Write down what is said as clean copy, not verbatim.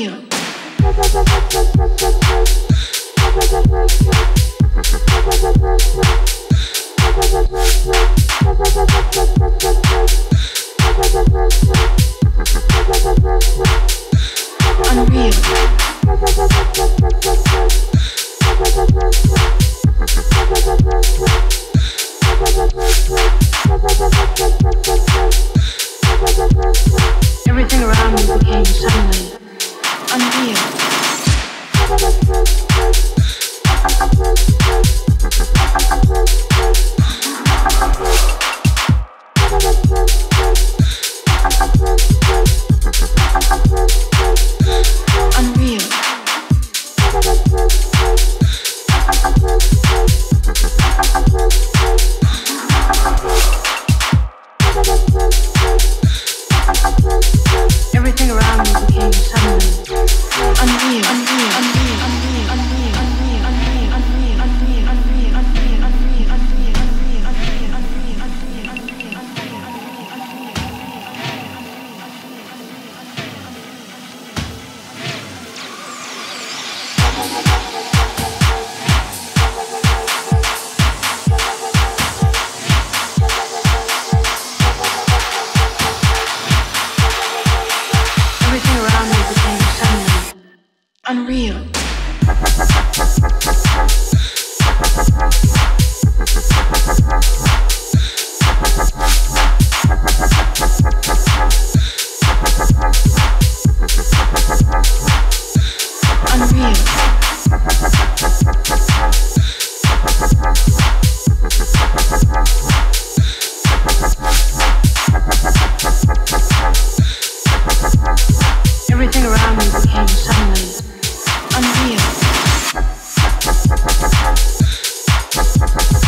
unreal. Everything around me became suddenly unreal. Everything around me became suddenly unreal, unreal, unreal, unreal, unreal, unreal, unreal, unreal, unreal, unreal, unreal, unreal, unreal, unreal, unreal, unreal, everything around me became suddenly unreal. Everything around me became suddenly unreal.